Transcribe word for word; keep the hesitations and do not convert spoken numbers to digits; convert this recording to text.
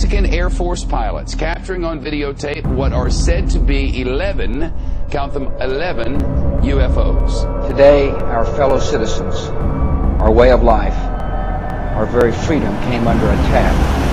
Mexican Air Force pilots capturing on videotape what are said to be eleven, count them, eleven U F Os. Today, our fellow citizens, our way of life, our very freedom came under attack.